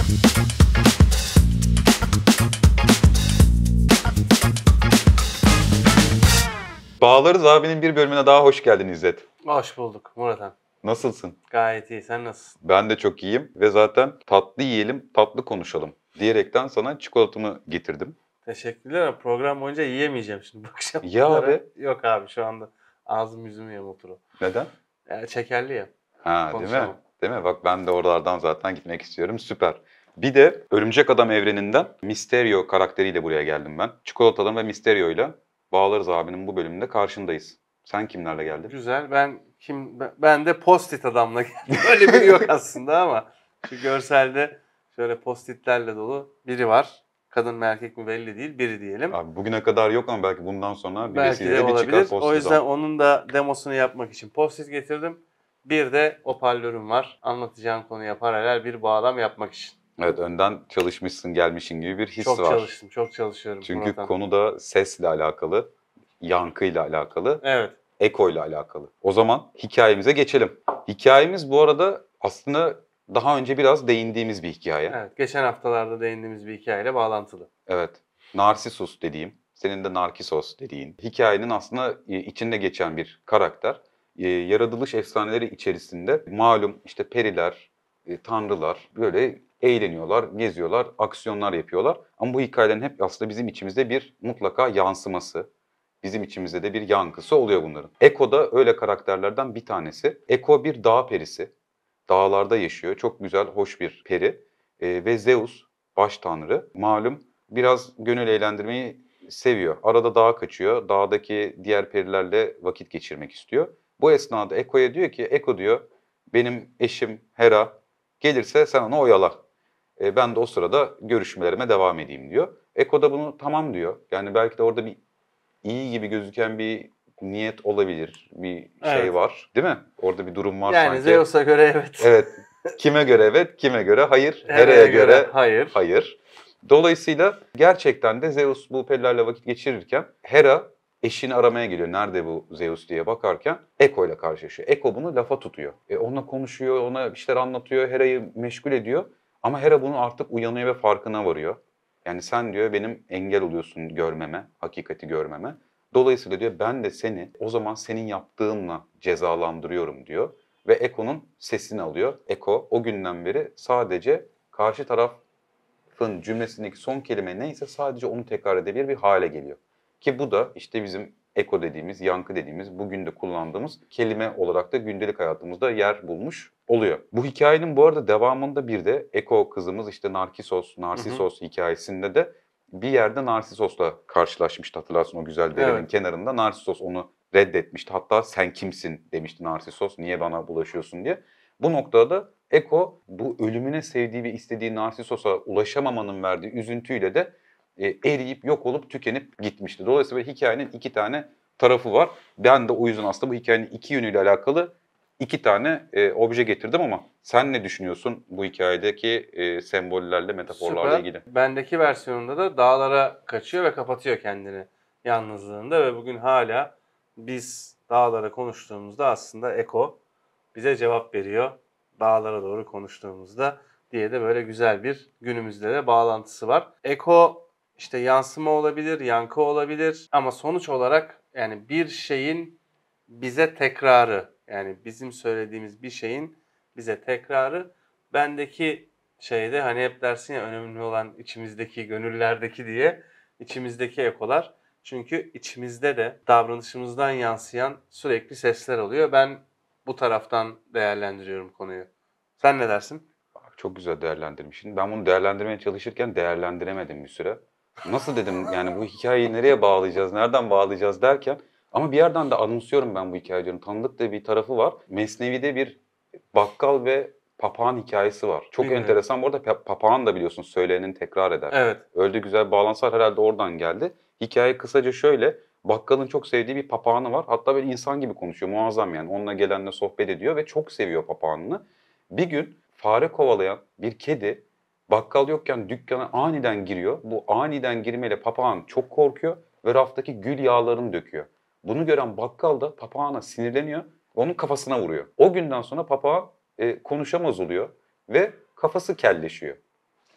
Bağlarız abinin bir bölümüne daha hoş geldin İzzet. Hoş bulduk Murat'ım. Nasılsın? Gayet iyi. Sen nasılsın? Ben de çok iyiyim ve zaten tatlı yiyelim, tatlı konuşalım diyerekten sana çikolatamı getirdim. Teşekkürler. Program boyunca yiyemeyeceğim şimdi. Bakacağım. Ya abi. Yok abi şu anda ağzım yüzümü yamulturum. Neden? Yani şekerli ya. Ha, değil mi? Konuşamam. Değil mi? Bak ben de oralardan zaten gitmek istiyorum. Süper. Bir de Örümcek Adam evreninden Mysterio karakteriyle buraya geldim ben. Çikolatalı ve Mysterio'yla Bağlarız abinin bu bölümünde karşındayız. Sen kimlerle geldin? Güzel. Ben de post-it adamla geldim. Öyle biri yok aslında ama şu görselde şöyle post-itlerle dolu biri var. Kadın mı erkek mi belli değil. Biri diyelim. Abi bugüne kadar yok ama belki bundan sonra bir Belki vesileyle de bir olabilir. çıkar post O yüzden onun da demosunu yapmak için post-it getirdim. Bir de hoparlörüm var. Anlatacağım konuya paralel bir bağlam yapmak için. Evet, önden çalışmışsın, gelmişin gibi bir his Çok var. çalıştım, çok çalışıyorum. Çünkü Murat'ım. konu da sesle alakalı, yankıyla alakalı, Evet. ekoyla alakalı. O zaman hikayemize geçelim. Hikayemiz bu arada aslında daha önce biraz değindiğimiz bir hikaye. Evet, geçen haftalarda değindiğimiz bir hikayeyle bağlantılı. Evet. Narsisus dediğim, senin de Narkisos dediğin hikayenin aslında içinde geçen bir karakter. Yaratılış efsaneleri içerisinde malum işte periler, tanrılar böyle eğleniyorlar, geziyorlar, aksiyonlar yapıyorlar. Ama bu hikayelerin hep aslında bizim içimizde bir mutlaka yansıması, bizim içimizde de bir yankısı oluyor bunların. Eko da öyle karakterlerden bir tanesi. Eko bir dağ perisi. Dağlarda yaşıyor. Çok güzel, hoş bir peri. Ve Zeus, baş tanrı, malum biraz gönül eğlendirmeyi seviyor. Arada dağa kaçıyor. Dağdaki diğer perilerle vakit geçirmek istiyor. Bu esnada Eko'ya diyor ki, Eko diyor, benim eşim Hera gelirse sen onu oyala. Ben de o sırada görüşmelerime devam edeyim diyor. Eko da bunu tamam diyor. Yani belki de orada bir iyi gibi gözüken bir niyet olabilir. Bir şey Evet. var, değil mi? Orada bir durum var Yani sanki. Zeus'a göre evet. Evet. Kime göre evet, kime göre hayır. Hera'ya Hera'ya göre hayır. hayır. Dolayısıyla gerçekten de Zeus bu perilerle vakit geçirirken Hera eşini aramaya geliyor. Nerede bu Zeus diye bakarken Eko ile karşılaşıyor. Eko bunu lafa tutuyor. Onunla konuşuyor, ona bir şeyler anlatıyor, Hera'yı meşgul ediyor. Ama Hera bunu artık uyanıyor ve farkına varıyor. Yani sen diyor benim engel oluyorsun görmeme, hakikati görmeme. Dolayısıyla diyor ben de seni o zaman senin yaptığınla cezalandırıyorum diyor. Ve Eko'nun sesini alıyor. Eko o günden beri sadece karşı tarafın cümlesindeki son kelime neyse sadece onu tekrar edebilir bir hale geliyor. Ki bu da işte bizim eko dediğimiz, yankı dediğimiz, bugün de kullandığımız kelime olarak da gündelik hayatımızda yer bulmuş oluyor. Bu hikayenin bu arada devamında bir de Eko kızımız işte Narsisos hikayesinde de bir yerde Narsisos'la karşılaşmıştı, hatırlarsın o güzel derenin Evet. kenarında. Narsisos onu reddetmişti. Hatta sen kimsin demişti Narsisos, niye bana bulaşıyorsun diye. Bu noktada Eko bu ölümüne sevdiği ve istediği Narsisos'a ulaşamamanın verdiği üzüntüyle de eriyip yok olup tükenip gitmişti. Dolayısıyla hikayenin iki tane tarafı var. Ben de o yüzden aslında bu hikayenin iki yönüyle alakalı iki tane obje getirdim ama sen ne düşünüyorsun bu hikayedeki sembollerle, metaforlarla Süper. ilgili? Bendeki versiyonunda da dağlara kaçıyor ve kapatıyor kendini yalnızlığında ve bugün hala biz dağlara konuştuğumuzda aslında Eko bize cevap veriyor. Dağlara doğru konuştuğumuzda diye de böyle güzel bir günümüzde de bağlantısı var. Eko işte yansıma olabilir, yankı olabilir ama sonuç olarak yani bir şeyin bize tekrarı, yani bizim söylediğimiz bir şeyin bize tekrarı. Bendeki şeyde hani hep dersin ya önemli olan içimizdeki, gönüllerdeki diye, içimizdeki ekolar. Çünkü içimizde de davranışımızdan yansıyan sürekli sesler oluyor. Ben bu taraftan değerlendiriyorum konuyu. Sen ne dersin? Çok güzel değerlendirmişsin. Ben bunu değerlendirmeye çalışırken değerlendiremedim bir süre. Nasıl dedim yani bu hikayeyi nereye bağlayacağız, nereden bağlayacağız derken ama bir yerden de anımsıyorum ben bu hikayelerin. Tanıdık da bir tarafı var. Mesnevi'de bir bakkal ve papağan hikayesi var. Çok Bilmiyorum. enteresan. Bu arada papağan da biliyorsun söyleneni tekrar eder. Evet. Öyle de güzel bağlantılar herhalde oradan geldi. Hikaye kısaca şöyle. Bakkalın çok sevdiği bir papağanı var. Hatta böyle insan gibi konuşuyor. Muazzam yani. Onunla gelenle sohbet ediyor ve çok seviyor papağanını. Bir gün fare kovalayan bir kedi bakkal yokken dükkana aniden giriyor. Bu aniden girmeyle papağan çok korkuyor ve raftaki gül yağlarını döküyor. Bunu gören bakkal da papağana sinirleniyor ve onun kafasına vuruyor. O günden sonra papağan konuşamaz oluyor ve kafası kelleşiyor.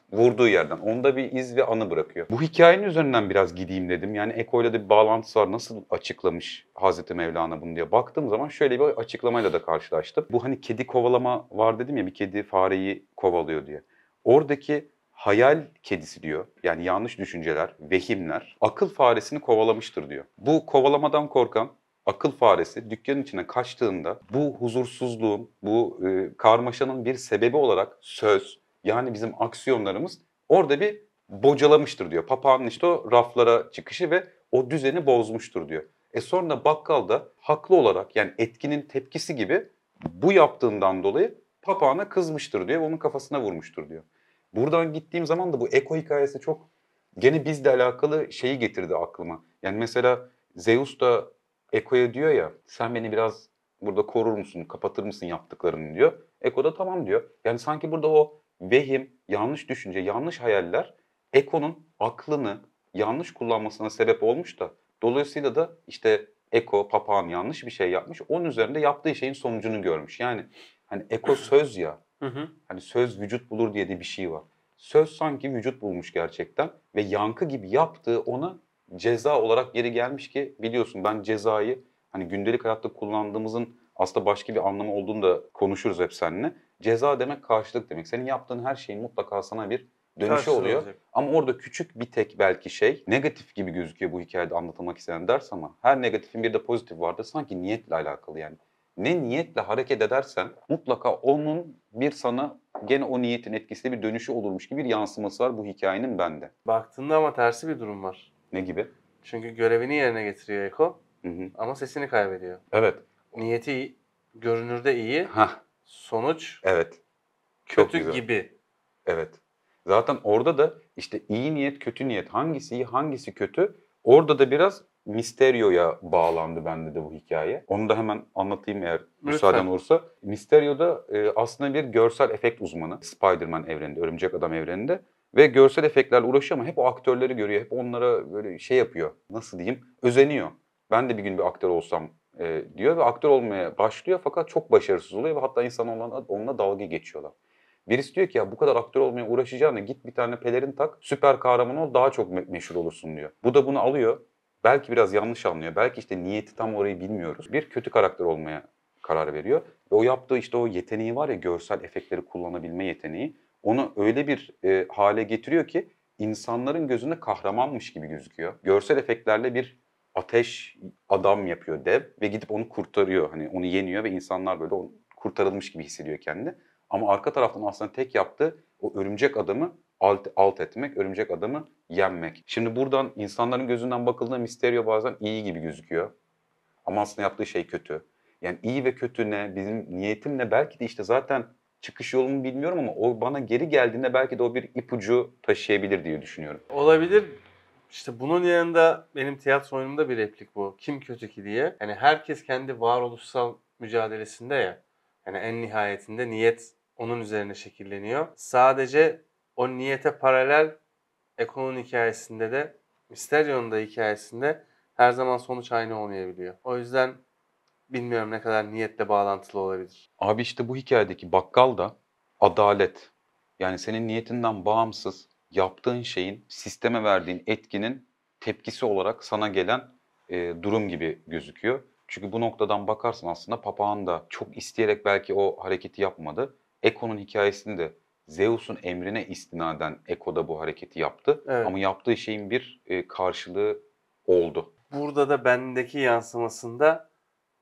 Vurduğu yerden. Onda bir iz ve anı bırakıyor. Bu hikayenin üzerinden biraz gideyim dedim. Yani Eko ile de bir bağlantısı var. Nasıl açıklamış Hazreti Mevlana bunu diye baktığım zaman şöyle bir açıklamayla da karşılaştım. Bu hani kedi kovalama var dedim ya, bir kedi fareyi kovalıyor diye. Oradaki hayal kedisi diyor. Yani yanlış düşünceler, vehimler akıl faresini kovalamıştır diyor. Bu kovalamadan korkan akıl faresi dükkanın içine kaçtığında bu huzursuzluğun, bu karmaşanın bir sebebi olarak söz, yani bizim aksiyonlarımız orada bir bocalamıştır diyor. Papağanın işte o raflara çıkışı ve o düzeni bozmuştur diyor. Sonra bakkal da haklı olarak, yani etkinin tepkisi gibi bu yaptığından dolayı papağana kızmıştır diyor ve onun kafasına vurmuştur diyor. Buradan gittiğim zaman da bu Eko hikayesi çok gene bizle alakalı şeyi getirdi aklıma. Yani mesela Zeus da Eko'ya diyor ya, sen beni biraz burada korur musun, kapatır mısın yaptıklarını diyor. Eko da tamam diyor. Yani sanki burada o vehim, yanlış düşünce, yanlış hayaller Eko'nun aklını yanlış kullanmasına sebep olmuş da dolayısıyla da işte Eko, papağan yanlış bir şey yapmış. Onun üzerinde yaptığı şeyin sonucunu görmüş. Yani hani Eko söz ya, Hı hı. hani söz vücut bulur diye de bir şey var. Söz sanki vücut bulmuş gerçekten ve yankı gibi yaptığı ona ceza olarak geri gelmiş ki biliyorsun ben cezayı hani gündelik hayatta kullandığımızın aslında başka bir anlamı olduğunu da konuşuruz hep seninle. Ceza demek karşılık demek. Senin yaptığın her şeyin mutlaka sana bir dönüşü Karşılığı oluyor. olacak. Ama orada küçük bir tek belki şey negatif gibi gözüküyor bu hikayede anlatılmak istenen ders ama her negatifin bir de pozitif vardır. Sanki niyetle alakalı yani. Ne niyetle hareket edersen mutlaka onun bir sana gene o niyetin etkisiyle bir dönüşü olurmuş gibi bir yansıması var bu hikayenin bende. Baktığında ama tersi bir durum var. Ne gibi? Çünkü görevini yerine getiriyor Eko Hı hı. ama sesini kaybediyor. Evet. Niyeti görünürde iyi, Hah, sonuç evet. Çok kötü güzel. gibi. Evet. Zaten orada da işte iyi niyet, kötü niyet hangisi iyi, hangisi kötü? Orada da biraz Mysterio'ya bağlandı bende de bu hikaye. Onu da hemen anlatayım eğer müsaaden Lütfen. olursa. Mysterio da aslında bir görsel efekt uzmanı. Spider-Man evreninde, Örümcek Adam evreninde. Ve görsel efektlerle uğraşıyor ama hep o aktörleri görüyor. Hep onlara böyle şey yapıyor. Nasıl diyeyim? Özeniyor. Ben de bir gün bir aktör olsam diyor ve aktör olmaya başlıyor fakat çok başarısız oluyor ve hatta insanlar onunla dalga geçiyorlar. Birisi diyor ki ya bu kadar aktör olmaya uğraşacağına git bir tane pelerin tak, süper kahraman ol, daha çok meşhur olursun diyor. Bu da bunu alıyor. Belki biraz yanlış anlıyor. Belki işte niyeti tam orayı bilmiyoruz. Bir kötü karakter olmaya karar veriyor. Ve o yaptığı işte o yeteneği var ya, görsel efektleri kullanabilme yeteneği. Onu öyle bir hale getiriyor ki insanların gözünde kahramanmış gibi gözüküyor. Görsel efektlerle bir ateş adam yapıyor dev ve gidip onu kurtarıyor. Hani onu yeniyor ve insanlar böyle kurtarılmış gibi hissediyor kendini. Ama arka taraftan aslında tek yaptığı o örümcek adamı alt etmek, örümcek adamı yenmek. Şimdi buradan insanların gözünden bakıldığında Mysterio bazen iyi gibi gözüküyor. Ama aslında yaptığı şey kötü. Yani iyi ve kötü ne, bizim niyetim ne, belki de işte zaten çıkış yolumu bilmiyorum ama o bana geri geldiğinde belki de o bir ipucu taşıyabilir diye düşünüyorum. Olabilir. İşte bunun yanında benim tiyatro oyunumda bir replik bu. Kim kötü ki diye. Yani herkes kendi varoluşsal mücadelesinde ya. Yani en nihayetinde niyet onun üzerine şekilleniyor. Sadece o niyete paralel Eko'nun hikayesinde de Mysterio'nun da hikayesinde her zaman sonuç aynı olmayabiliyor. O yüzden bilmiyorum ne kadar niyetle bağlantılı olabilir. Abi işte bu hikayedeki bakkal da adalet. Yani senin niyetinden bağımsız yaptığın şeyin sisteme verdiğin etkinin tepkisi olarak sana gelen durum gibi gözüküyor. Çünkü bu noktadan bakarsın aslında papağan da çok isteyerek belki o hareketi yapmadı. Eko'nun hikayesinde de Zeus'un emrine istinaden Eko da bu hareketi yaptı. Evet. Ama yaptığı şeyin bir karşılığı oldu. Burada da bendeki yansımasında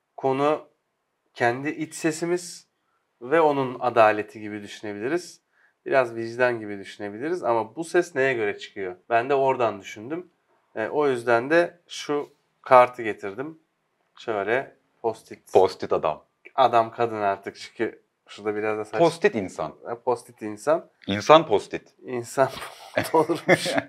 konu kendi iç sesimiz ve onun adaleti gibi düşünebiliriz. Biraz vicdan gibi düşünebiliriz ama bu ses neye göre çıkıyor? Ben de oradan düşündüm. O yüzden de şu kartı getirdim. Şöyle post-it. Post-it adam. Adam kadın artık çünkü şurada biraz da saç. Post-it insan. Post-it insan. İnsan post-it. İnsan olurmuş.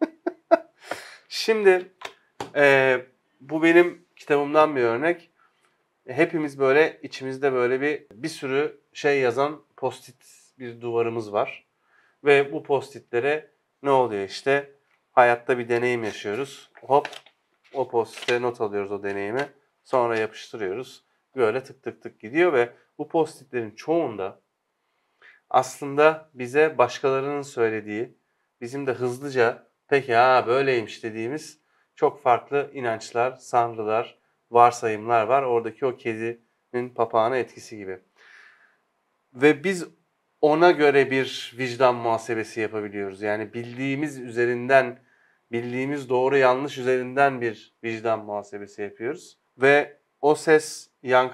Şimdi bu benim kitabımdan bir örnek. Hepimiz böyle içimizde böyle bir sürü şey yazan post-it bir duvarımız var. Ve bu post-itlere ne oluyor işte? Hayatta bir deneyim yaşıyoruz. Hop o post-it'e not alıyoruz o deneyimi. Sonra yapıştırıyoruz. Böyle tık tık tık gidiyor ve bu post-itlerin çoğunda aslında bize başkalarının söylediği, bizim de hızlıca peki ha böyleymiş dediğimiz çok farklı inançlar, sanrılar, varsayımlar var. Oradaki o kedinin papağana etkisi gibi. Ve biz ona göre bir vicdan muhasebesi yapabiliyoruz. Yani bildiğimiz üzerinden, bildiğimiz doğru yanlış üzerinden bir vicdan muhasebesi yapıyoruz. Ve o ses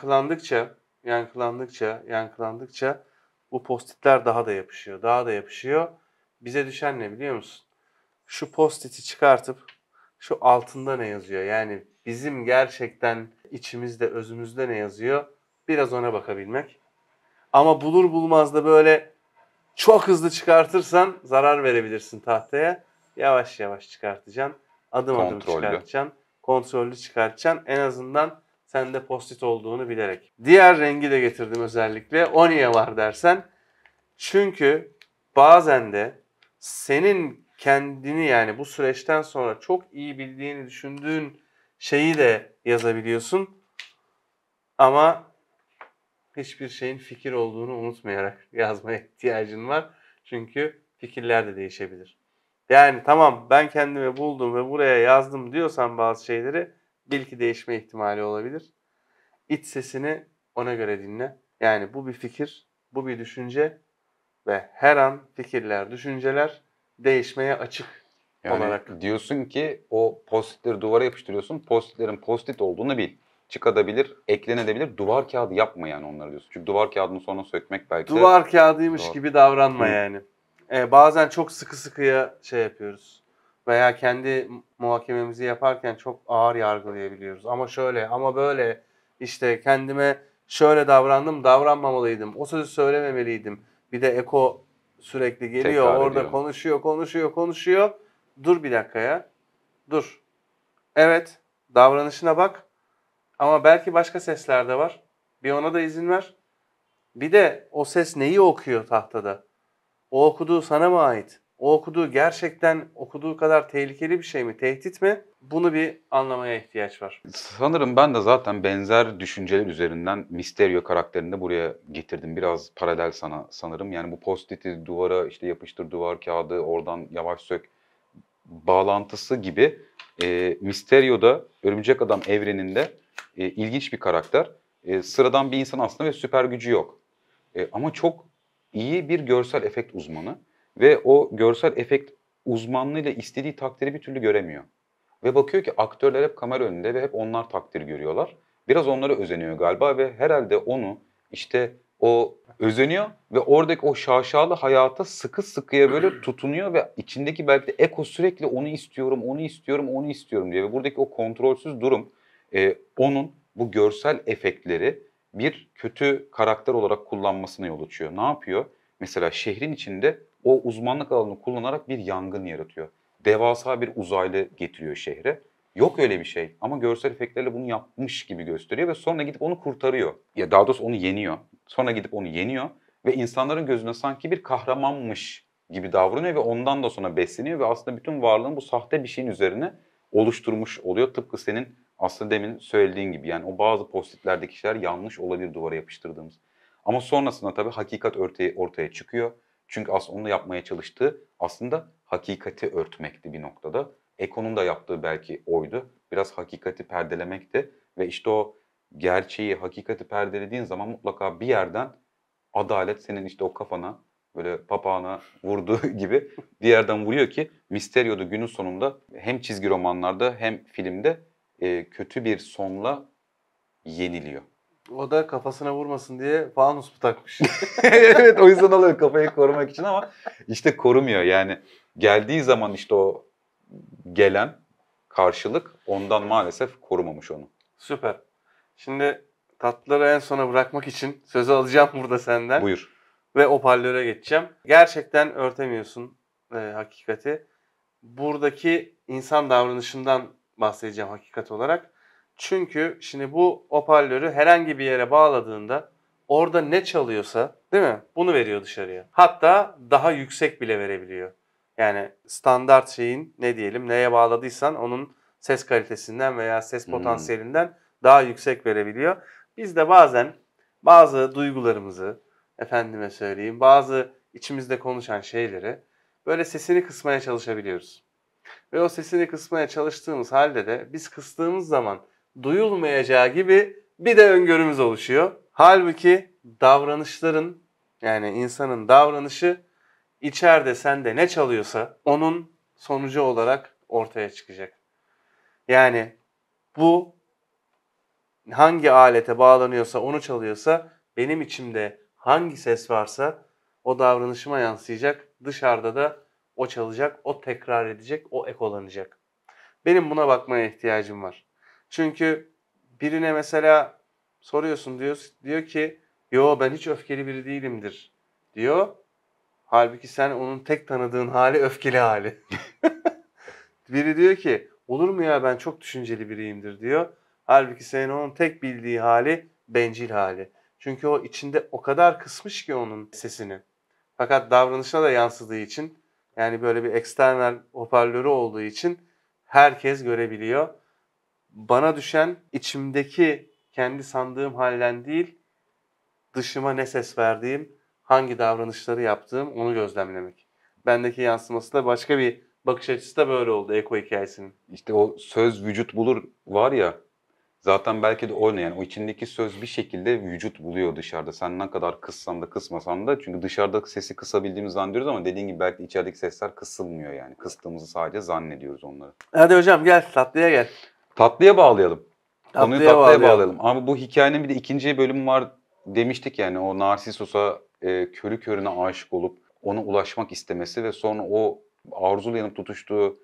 yankılandıkça bu postitler daha da yapışıyor, daha da yapışıyor. Bize düşen ne biliyor musun? Şu postiti çıkartıp şu altında ne yazıyor? Yani bizim gerçekten içimizde, özümüzde ne yazıyor? Biraz ona bakabilmek. Ama bulur bulmaz da böyle çok hızlı çıkartırsan zarar verebilirsin tahtaya. Yavaş yavaş çıkartacaksın. Adım adım Kontrollü. çıkartacaksın. Kontrollü çıkartacaksın. En azından sende post-it olduğunu bilerek. Diğer rengi de getirdim özellikle. O niye var dersen. Çünkü bazen de senin kendini yani bu süreçten sonra çok iyi bildiğini düşündüğün şeyi de yazabiliyorsun. Ama hiçbir şeyin fikir olduğunu unutmayarak yazmaya ihtiyacın var. Çünkü fikirler de değişebilir. Yani tamam ben kendimi buldum ve buraya yazdım diyorsan bazı şeyleri bil ki değişme ihtimali olabilir. İç sesini ona göre dinle. Yani bu bir fikir, bu bir düşünce ve her an fikirler, düşünceler değişmeye açık Yani olarak. diyorsun ki o postitleri duvara yapıştırıyorsun. Postitlerin postit olduğunu bil. Çıkabilir, eklenebilir. Duvar kağıdı yapma yani onları diyorsun. Çünkü duvar kağıdını sonra sökmek belki de Duvar kağıdıymış zor. gibi davranma Hı. yani. Bazen çok sıkı sıkıya şey yapıyoruz. Veya kendi muhakememizi yaparken çok ağır yargılayabiliyoruz. Ama şöyle, ama böyle işte kendime şöyle davrandım, davranmamalıydım. O sözü söylememeliydim. Bir de Eko sürekli geliyor, Tekrar orada ediyor. konuşuyor. Dur bir dakika ya. Dur. Evet, davranışına bak. Ama belki başka sesler de var. Bir ona da izin ver. Bir de o ses neyi okuyor tahtada? O okuduğu sana mı ait? O okuduğu gerçekten okuduğu kadar tehlikeli bir şey mi? Tehdit mi? Bunu bir anlamaya ihtiyaç var. Sanırım ben de zaten benzer düşünceler üzerinden Mysterio karakterini de buraya getirdim. Biraz paralel sana sanırım. Yani bu post-it'i duvara işte yapıştır, duvar kağıdı, oradan yavaş sök bağlantısı gibi Mysterio'da Örümcek Adam evreninde ilginç bir karakter. Sıradan bir insan aslında ve süper gücü yok. Ama çok iyi bir görsel efekt uzmanı ve o görsel efekt uzmanlığıyla istediği takdiri bir türlü göremiyor. Ve bakıyor ki aktörler hep kamera önünde ve hep onlar takdir görüyorlar. Biraz onlara özeniyor galiba ve herhalde onu işte o özeniyor ve oradaki o şaşalı hayata sıkı sıkıya böyle tutunuyor ve içindeki belki de ego sürekli onu istiyorum, onu istiyorum, onu istiyorum diye. Ve buradaki o kontrolsüz durum onun bu görsel efektleri bir kötü karakter olarak kullanmasına yol açıyor. Ne yapıyor? Mesela şehrin içinde o uzmanlık alanını kullanarak bir yangın yaratıyor. Devasa bir uzaylı getiriyor şehre. Yok öyle bir şey ama görsel efektlerle bunu yapmış gibi gösteriyor ve sonra gidip onu kurtarıyor. Ya daha doğrusu onu yeniyor. Sonra gidip onu yeniyor ve insanların gözünde sanki bir kahramanmış gibi davranıyor ve ondan da sonra besleniyor ve aslında bütün varlığını bu sahte bir şeyin üzerine oluşturmuş oluyor. Tıpkı senin aslında demin söylediğin gibi yani o bazı postitlerdeki şeyler yanlış olabilir duvara yapıştırdığımız. Ama sonrasında tabii hakikat ortaya çıkıyor. Çünkü aslında onun da yapmaya çalıştığı aslında hakikati örtmekti bir noktada. Eko'nun da yaptığı belki oydu. Biraz hakikati perdelemekti ve işte o gerçeği, hakikati perdelediğin zaman mutlaka bir yerden adalet senin işte o kafana böyle papağana vurduğu gibi bir yerden vuruyor ki Mysterio'da günün sonunda hem çizgi romanlarda hem filmde kötü bir sonla yeniliyor. O da kafasına vurmasın diye fanus mu takmış? Evet o yüzden alıyor kafayı korumak için ama işte korumuyor. Yani geldiği zaman işte o gelen karşılık ondan maalesef korumamış onu. Süper. Şimdi tatlıları en sona bırakmak için sözü alacağım burada senden. Buyur. Ve hoparlöre geçeceğim. Gerçekten örtemiyorsun hakikati. Buradaki insan davranışından bahsedeceğim hakikat olarak. Çünkü şimdi bu hoparlörü herhangi bir yere bağladığında orada ne çalıyorsa değil mi? Bunu veriyor dışarıya. Hatta daha yüksek bile verebiliyor. Yani standart şeyin ne diyelim neye bağladıysan onun ses kalitesinden veya ses potansiyelinden daha yüksek verebiliyor. Biz de bazen bazı duygularımızı, efendime söyleyeyim bazı içimizde konuşan şeyleri böyle sesini kısmaya çalışabiliyoruz. Ve o sesini kısmaya çalıştığımız halde de biz kıstığımız zaman duyulmayacağı gibi bir de öngörümüz oluşuyor. Halbuki davranışların yani insanın davranışı içeride sende ne çalıyorsa onun sonucu olarak ortaya çıkacak. Yani bu hangi alete bağlanıyorsa onu çalıyorsa benim içimde hangi ses varsa o davranışıma yansıyacak. Dışarıda da o çalacak, o tekrar edecek, o ekolanacak. Benim buna bakmaya ihtiyacım var. Çünkü birine mesela soruyorsun diyor ki yo ben hiç öfkeli biri değilimdir diyor. Halbuki sen onun tek tanıdığın hali öfkeli hali. Biri diyor ki olur mu ya ben çok düşünceli biriyimdir diyor. Halbuki senin onun tek bildiği hali bencil hali. Çünkü o içinde o kadar kısmış ki onun sesini. Fakat davranışına da yansıdığı için yani böyle bir eksternal hoparlörü olduğu için herkes görebiliyor. Bana düşen içimdeki kendi sandığım halden değil, dışıma ne ses verdiğim, hangi davranışları yaptığım onu gözlemlemek. Bendeki yansıması da başka bir bakış açısı da böyle oldu Eko hikayesinin. İşte o söz vücut bulur var ya, zaten belki de o ne yani, o içindeki söz bir şekilde vücut buluyor dışarıda. Sen ne kadar kıssan da kısmasan da, çünkü dışarıdaki sesi kısabildiğimizi zannediyoruz ama dediğin gibi belki de içerideki sesler kısılmıyor yani. Kıstığımızı sadece zannediyoruz onları. Hadi hocam gel tatlıya gel. Tatlıya bağlayalım. Konuyu Tatlıya tatlıya bağlayalım. bağlayalım. Ama bu hikayenin bir de ikinci bölümü var demiştik yani, o Narsisos'a körü körüne aşık olup ona ulaşmak istemesi ve sonra o arzulu yanıp tutuştuğu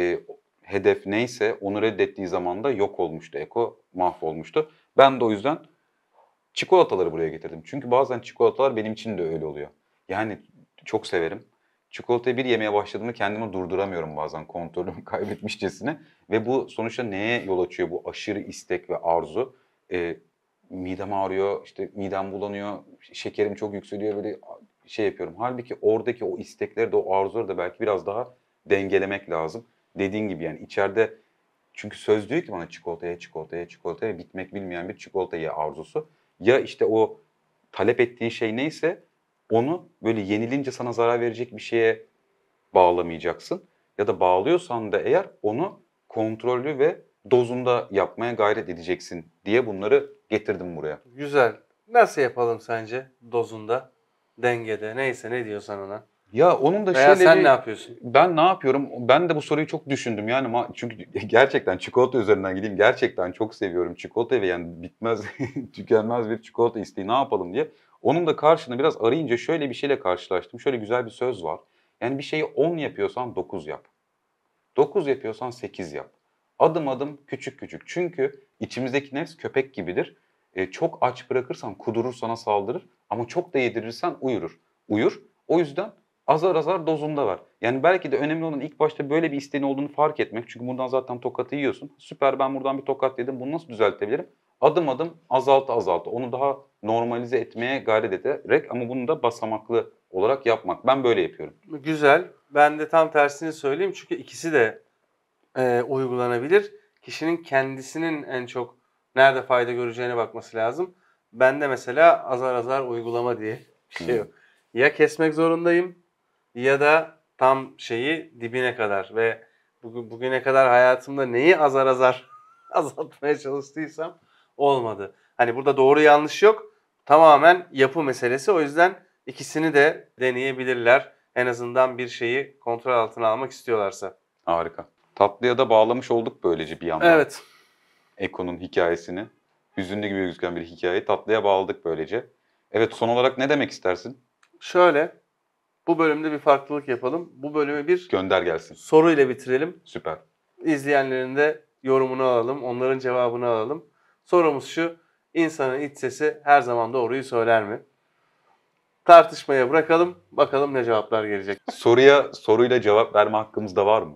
hedef neyse onu reddettiği zaman da yok olmuştu Eko, mahvolmuştu. Ben de o yüzden çikolataları buraya getirdim. Çünkü bazen çikolatalar benim için de öyle oluyor. Yani çok severim. Çikolatayı bir yemeye başladığımda kendimi durduramıyorum bazen, kontrolümü kaybetmişçesine. Ve bu sonuçta neye yol açıyor bu aşırı istek ve arzu? Midem ağrıyor, işte midem bulanıyor, şekerim çok yükseliyor, böyle şey yapıyorum. Halbuki oradaki o istekleri de o arzuları da belki biraz daha dengelemek lazım. Dediğin gibi yani içeride, çünkü söz diyor ki bana çikolataya, çikolataya, çikolataya, bitmek bilmeyen bir çikolata ye arzusu. Ya işte o talep ettiğin şey neyse onu böyle yenilince sana zarar verecek bir şeye bağlamayacaksın. Ya da bağlıyorsan da eğer onu kontrollü ve dozunda yapmaya gayret edeceksin diye bunları getirdim buraya. Güzel. Nasıl yapalım sence? Dozunda, dengede, neyse ne diyorsan ona. Ya onun da Veya şöyle sen bir... ne yapıyorsun? Ben ne yapıyorum? Ben de bu soruyu çok düşündüm. Yani çünkü gerçekten çikolata üzerinden gideyim. Gerçekten çok seviyorum çikolatayı ve yani bitmez, tükenmez bir çikolata isteği, ne yapalım diye. Onun da karşını biraz arayınca şöyle bir şeyle karşılaştım. Şöyle güzel bir söz var. Yani bir şeyi 10 yapıyorsan 9 yap. 9 yapıyorsan 8 yap. Adım adım, küçük küçük. Çünkü içimizdeki nefs köpek gibidir. Çok aç bırakırsan kudurur, sana saldırır. Ama çok da yedirirsen uyur. O yüzden azar azar dozunda var. Yani belki de önemli olan ilk başta böyle bir isteğin olduğunu fark etmek. Çünkü buradan zaten tokatı yiyorsun. Süper, ben buradan bir tokat yedim. Bunu nasıl düzeltebilirim? Adım adım, azalta. Onu daha normalize etmeye gayret ederek, ama bunu da basamaklı olarak yapmak. Ben böyle yapıyorum. Güzel. Ben de tam tersini söyleyeyim. Çünkü ikisi de uygulanabilir. Kişinin kendisinin en çok nerede fayda göreceğine bakması lazım. Ben de mesela azar azar uygulama diye bir şey yok. Ya kesmek zorundayım ya da tam şeyi dibine kadar ve bugüne kadar hayatımda neyi azar azar azaltmaya çalıştıysam olmadı. Hani burada doğru yanlış yok. Tamamen yapı meselesi. O yüzden ikisini de deneyebilirler. En azından bir şeyi kontrol altına almak istiyorlarsa. Harika. Tatlıya da bağlamış olduk böylece bir yandan. Evet. Eko'nun hikayesini. Hüzünlü gibi gözüken bir hikayeyi tatlıya bağladık böylece. Evet, son olarak ne demek istersin? Şöyle, bu bölümde bir farklılık yapalım. Bu bölümü bir Gönder gelsin. soru ile bitirelim. Süper. İzleyenlerin de yorumunu alalım, onların cevabını alalım. Sorumuz şu, insanın iç sesi her zaman doğruyu söyler mi? Tartışmaya bırakalım, bakalım ne cevaplar gelecek. Soruyla cevap verme hakkımız da var mı?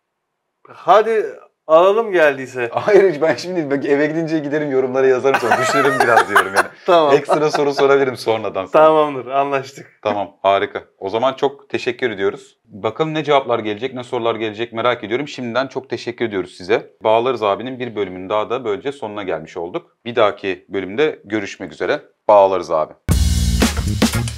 Hadi alalım geldiyse. Hayır, ben şimdi eve gidince giderim yorumlara yazarım, sonra düşünürüm biraz diyorum yani. Tamam. Ekstra soru sorabilirim sonradan sana. Tamamdır, anlaştık. Tamam, harika. O zaman çok teşekkür ediyoruz. Bakalım ne cevaplar gelecek, ne sorular gelecek merak ediyorum. Şimdiden çok teşekkür ediyoruz size. Bağlarız abinin bir bölümünün daha da böylece sonuna gelmiş olduk. Bir dahaki bölümde görüşmek üzere. Bağlarız abi.